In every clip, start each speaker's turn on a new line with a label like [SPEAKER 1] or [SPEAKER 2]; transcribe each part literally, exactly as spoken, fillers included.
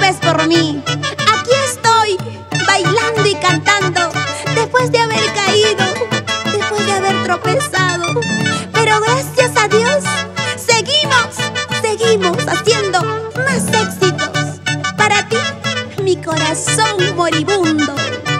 [SPEAKER 1] preocupes por mí. Aquí estoy, bailando y cantando, después de haber caído, después de haber tropezado. Pero gracias a Dios, seguimos, seguimos haciendo más éxitos. Para ti, mi corazón moribundo.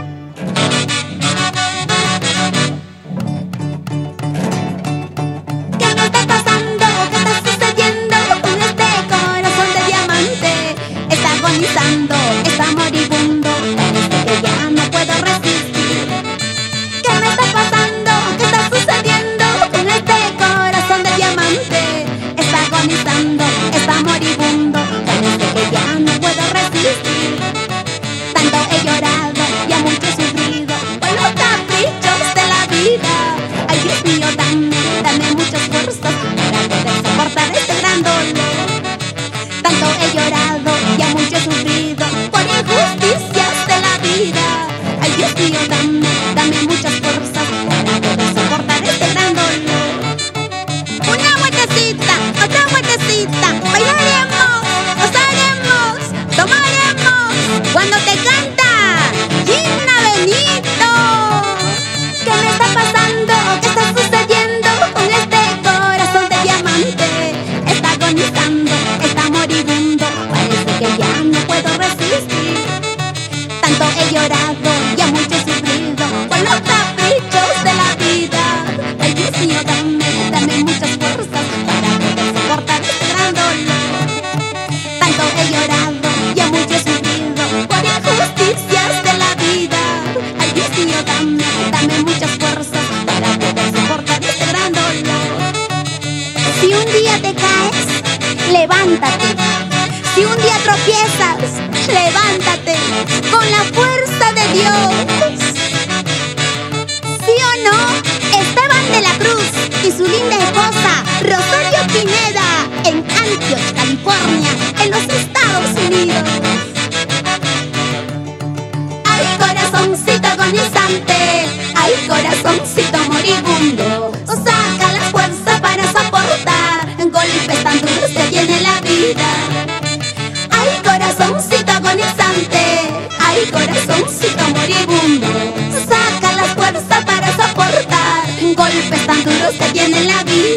[SPEAKER 1] ¿Qué me está pasando? ¿Qué está sucediendo con este corazón de diamante? Está agonizando, está moribundo, parece que ya no puedo resistir. ¿Qué me está pasando? ¿Qué está sucediendo con este corazón de diamante? Está agonizando, está moribundo, parece que ya no puedo resistir. Tanto he llorado y a mucho he sufrido por los caprichos de la vida. Ay, Dios mío, dame, dame muchas fuerzas para poder soportar este gran dolor. Tanto he llorado y a mucho he sufrido por injusticias de la vida. Ay, Dios mío, dame, dame muchas fuerzas para poder soportar este gran dolor. Una vueltecita, otra vueltecita, bailaremos, gozaremos, tomaremos cuando te canta Gina Benito. ¿Qué me está pasando? ¿Qué está sucediendo con este corazón de diamante? Está agonizando, está moribundo, parece que ya no puedo resistir. Tanto he llorado y a mucho he sufrido por los caprichos de la vida. Ay, Dios mío, dame, dame muchas fuerzas para poder soportar este gran dolor. Tanto he llorado y a mucho he sufrido por injusticias de la vida. Ay, Dios mío, dame, dame muchas fuerzas para poder soportar este gran dolor. Si un día te caes, levántate. Si un día tropiezas, levántate con la fuerza de Dios. ¿Sí o no? Esteban de la Cruz y su linda esposa Rosario Pineda en Antioch, California, en los Estados Unidos. Ay, corazoncito agonizante, ay, corazoncito moribundo, saca la fuerza para soportar golpes tan duros que tiene la vida. Ay, corazoncito agonizante, ay, corazoncito moribundo, saca la fuerza para soportar golpes tan duros que tiene la vida.